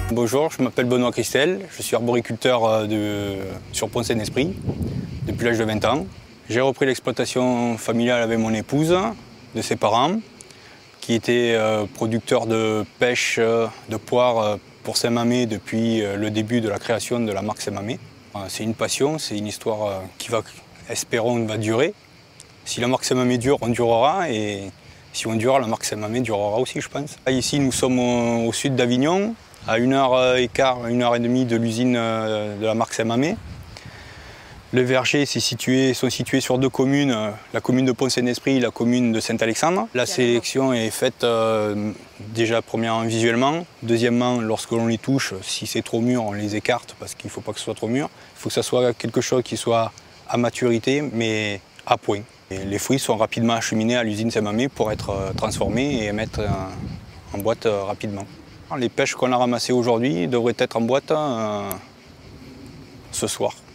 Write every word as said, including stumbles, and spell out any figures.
Bonjour, je m'appelle Benoît Christel, je suis arboriculteur de, sur Pont-Saint-Esprit depuis l'âge de vingt ans. J'ai repris l'exploitation familiale avec mon épouse, de ses parents, qui étaient producteurs de pêche de poire pour Saint-Mamé depuis le début de la création de la marque Saint-Mamé. C'est une passion, c'est une histoire qui va, espérons, va durer. Si la marque Saint-Mamé dure, on durera, et si on dure, la marque Saint-Mamé durera aussi, je pense. Ici, nous sommes au, au sud d'Avignon, à une heure et quart, une heure et demie de l'usine de la marque Saint-Mamé. Les vergers situé, sont situés sur deux communes, la commune de Pont-Saint-Esprit et la commune de Saint-Alexandre. La sélection est faite euh, déjà premièrement visuellement, deuxièmement lorsque l'on les touche, si c'est trop mûr, on les écarte parce qu'il ne faut pas que ce soit trop mûr. Il faut que ce soit quelque chose qui soit à maturité mais à point. Et les fruits sont rapidement acheminés à l'usine Saint-Mamé pour être transformés et mettre en boîte rapidement. Les pêches qu'on a ramassées aujourd'hui devraient être en boîte euh, ce soir.